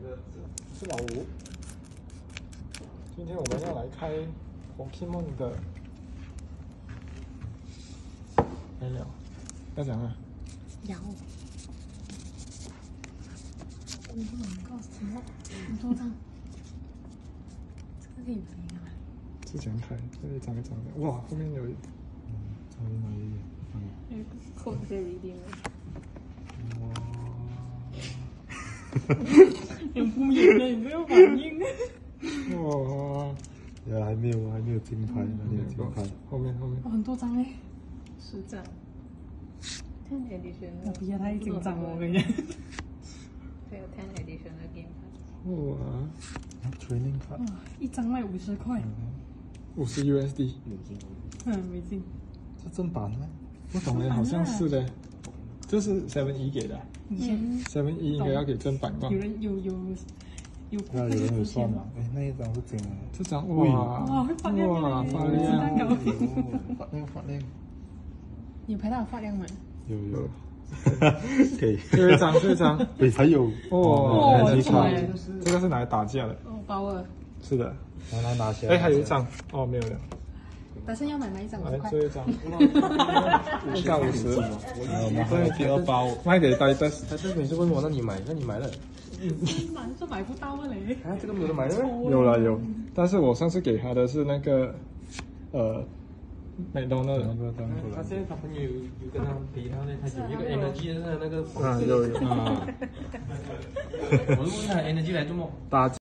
是老吴。今天我们要来开 Pokemon 的，没有，要讲啊？ 有。Oh my god， 什么？很多张，这个可以买啊？ 是怎样开？这一张一张的，哇，后面有， 后面哪里？ 有一个扣在里面。 哇， 很敷衍的，你没有反应。 哇， 还没有金牌，还没有金牌。 后面。 哦，很多张哎，10张。10 edition。我不要太紧张了，我跟你讲。还有10 edition 的 game pass。 哇 ，training card。 一张卖50块。 50 USD。 美金。 是正版吗？ 不懂哎，好像是的。这是 7E 给的。 以前 7E 应该要给正版吧？ 有人有那有人有算吗？哎，那一张是真的。 这张哇， 会发亮哇，发亮！ 发亮。 你有拍到发亮吗？ 有。可以。 这一张， 对，还有哇， 很帅。 这个是拿来打架的。 哦，包了。 是的。 拿起来。 哎，还有一张，哦，没有了。 但是要买一张50块。 这一张，一张50。 我们还有第2包， 卖给呆呆。 他这个你是问我，那你买了？ 买不到嘞。 啊，这个没有买了。 有，但是我上次给他的是那个美东的。 他现在他朋友有跟他陪他呢，他有一个 energy 的那个。 有。 我就问他 energy 来做么？ 打。